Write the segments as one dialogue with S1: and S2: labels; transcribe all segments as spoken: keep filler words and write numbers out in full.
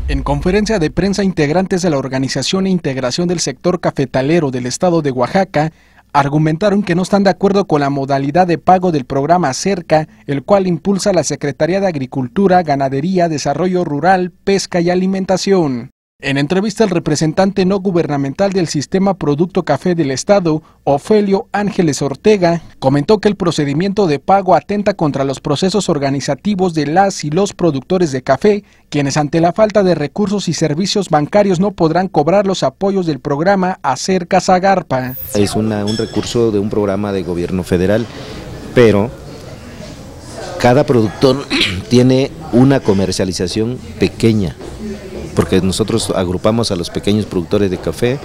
S1: En conferencia de prensa, integrantes de la Organización e Integración del Sector Cafetalero del Estado de Oaxaca argumentaron que no están de acuerdo con la modalidad de pago del programa Acerca, el cual impulsa la Secretaría de Agricultura, Ganadería, Desarrollo Rural, Pesca y Alimentación. En entrevista, el representante no gubernamental del Sistema Producto Café del Estado, Ofelio Ángeles Ortega, comentó que el procedimiento de pago atenta contra los procesos organizativos de las y los productores de café, quienes ante la falta de recursos y servicios bancarios no podrán cobrar los apoyos del programa Acerca Zagarpa.
S2: Es una, un recurso de un programa de gobierno federal, pero cada productor tiene una comercialización pequeña, porque nosotros agrupamos a los pequeños productores de café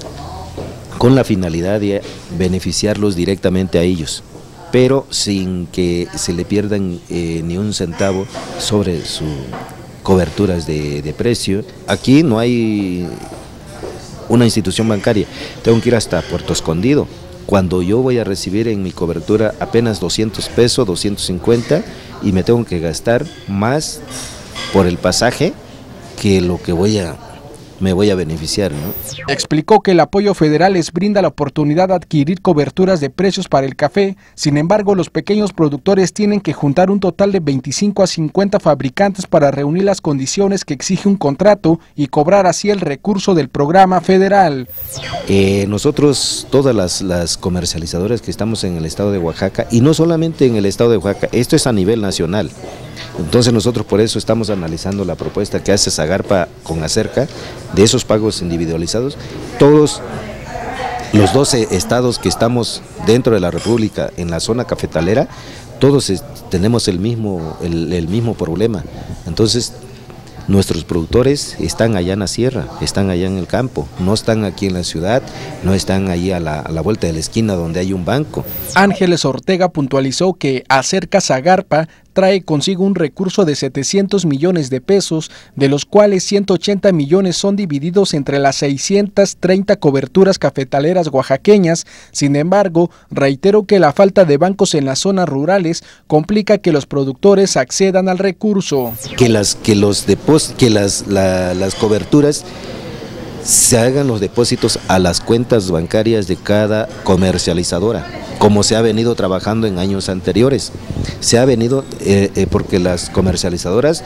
S2: con la finalidad de beneficiarlos directamente a ellos, pero sin que se le pierdan eh, ni un centavo sobre sus coberturas de, de precio. Aquí no hay una institución bancaria, tengo que ir hasta Puerto Escondido. Cuando yo voy a recibir en mi cobertura apenas doscientos pesos, doscientos cincuenta, y me tengo que gastar más por el pasaje que lo que voy a, me voy a beneficiar, ¿no?
S1: Explicó que el apoyo federal les brinda la oportunidad de adquirir coberturas de precios para el café. Sin embargo, los pequeños productores tienen que juntar un total de veinticinco a cincuenta fabricantes para reunir las condiciones que exige un contrato y cobrar así el recurso del programa federal.
S2: Eh, nosotros, todas las, las comercializadoras que estamos en el estado de Oaxaca, y no solamente en el estado de Oaxaca, esto es a nivel nacional. Entonces nosotros por eso estamos analizando la propuesta que hace Zagarpa con Acerca de esos pagos individualizados. Todos los doce estados que estamos dentro de la República en la zona cafetalera, todos es, tenemos el mismo, el, el mismo problema. Entonces nuestros productores están allá en la sierra, están allá en el campo, no están aquí en la ciudad, no están allí a la, a la vuelta de la esquina donde hay un banco.
S1: Ángeles Ortega puntualizó que Acerca Zagarpa trae consigo un recurso de setecientos millones de pesos, de los cuales ciento ochenta millones son divididos entre las seiscientas treinta coberturas cafetaleras oaxaqueñas. Sin embargo, reiteró que la falta de bancos en las zonas rurales complica que los productores accedan al recurso.
S2: Que las, que los depós, que las, la, las coberturas se hagan los depósitos a las cuentas bancarias de cada comercializadora, como se ha venido trabajando en años anteriores. Se ha venido, eh, eh, porque las comercializadoras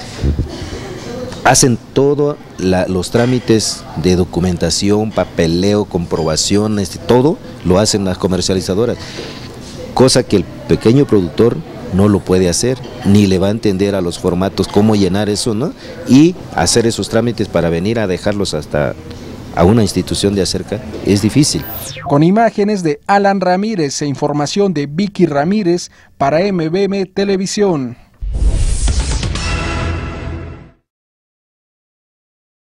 S2: hacen todos los trámites de documentación, papeleo, comprobaciones, todo lo hacen las comercializadoras, cosa que el pequeño productor no lo puede hacer, ni le va a entender a los formatos cómo llenar eso, ¿no? Y hacer esos trámites para venir a dejarlos hasta a una institución de Acerca es difícil.
S1: Con imágenes de Alan Ramírez e información de Vicky Ramírez para M B M Televisión.